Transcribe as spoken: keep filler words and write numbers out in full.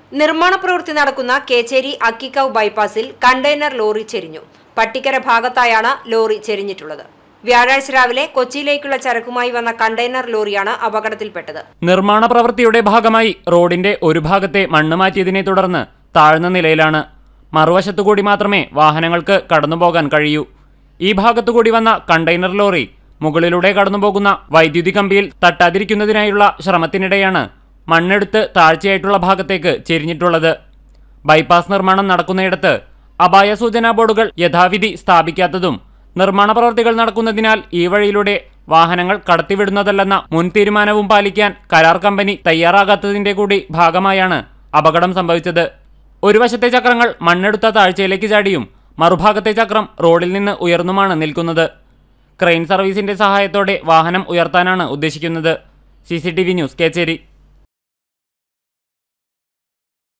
നിർമ്മാണ പ്രവൃത്തി നടക്കുന്ന കേച്ചേരി അക്കിക്കാവ് ബൈപ്പാസിൽ കണ്ടെയ്നർ ലോറി ചെരിഞ്ഞു. പട്ടിക്കര ഭാഗത്തായാണ് ലോറി ചെരിഞ്ഞിട്ടുള്ളത്. വ്യാഴാഴ്ച രാവിലെ കൊച്ചിയിലേക്കുള്ള ചരക്കുമായി വന്ന കണ്ടെയ്നർ ലോറിയാണ് അപകടത്തിൽപ്പെട്ടത്. നിർമ്മാണ പ്രവൃത്തിയുടെ ഭാഗമായി റോഡിന്റെ ഒരു ഭാഗത്തെ മണ്ണ് മാറ്റിയതിനെ തുടർന്ന് താഴ്ന്ന നിലയിലാണ്. മറുവശത്തുകൂടി മാത്രമേ വാഹനങ്ങൾക്ക് കടന്നുപോകാൻ കഴിയൂ. ഈ ഭാഗത്തുകൂടി വന്ന കണ്ടെയ്നർ ലോറി മുകളിലൂടെ കടന്നുപോകുന്ന വൈദ്യുതി കമ്പിയിൽ തട്ടാതിരിക്കുന്നതിനായുള്ള ശ്രമത്തിനിടെയാണ് മണ്ണെടുത്ത് താഴ്ചയായിട്ടുള്ള ഭാഗത്തേക്ക് ചെരിഞ്ഞിട്ടുള്ളത്. ബൈപ്പാസ് നിർമ്മാണം നടക്കുന്നയിടത്ത് അപായ സൂചനാ ബോർഡുകൾ യഥാവിധി സ്ഥാപിക്കാത്തതും നിർമ്മാണ പ്രവൃത്തികൾ നടക്കുന്നതിനാൽ ഈ വഴിയിലൂടെ വാഹനങ്ങൾ കടത്തിവിടുന്നതല്ലെന്ന മുൻ തീരുമാനവും പാലിക്കാൻ കരാർ കമ്പനി തയ്യാറാകാത്തതിന്റെ കൂടി ഭാഗമായാണ് അപകടം സംഭവിച്ചത്. ഒരു വശത്തെ ചക്രങ്ങൾ മണ്ണെടുത്ത താഴ്ചയിലേക്ക് ചാടിയും മറുഭാഗത്തെ ചക്രം റോഡിൽ നിന്ന് ഉയർന്നുമാണ് നിൽക്കുന്നത്. ക്രെയിൻ സർവീസിന്റെ സഹായത്തോടെ വാഹനം ഉയർത്താനാണ് ഉദ്ദേശിക്കുന്നത്. C C T V news, Kecheri.